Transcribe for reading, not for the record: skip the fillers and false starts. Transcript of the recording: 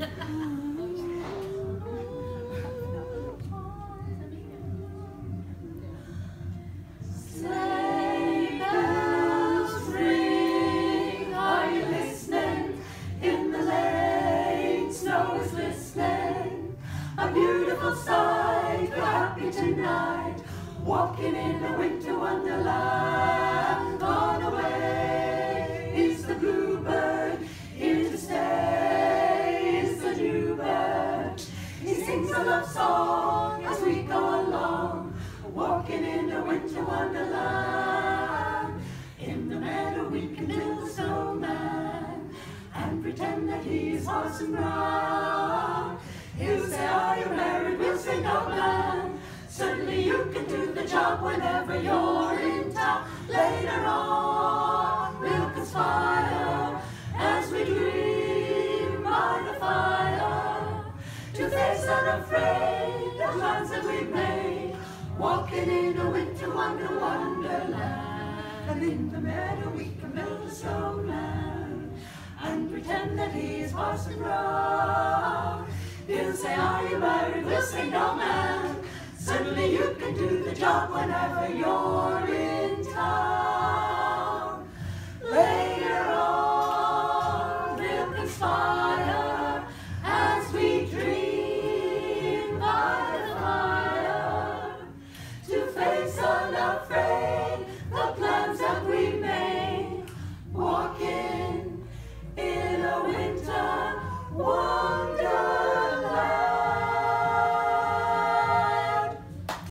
Sleigh bells ring, are you listening? In the lane, snow is glistening. A beautiful sight, we're happy tonight, walking in a winter wonderland. On away is the bluebird, here to stay is the dewbird. He sings a love song as we go along, walking in a winter wonderland. In the meadow we can build a snowman and pretend that he's Parson Brown. He'll say, are you married? We'll say, no, man. Certainly you can do the job whenever you're in town. Later on, we'll conspire as we dream by the fire to face unafraid the plans that we've made, walking in a winter wonderland. And in the meadow we can build a snowman and pretend that he's Parson Brown. He'll say, are you married? We'll say, no, man. Certainly you can do the job whenever you're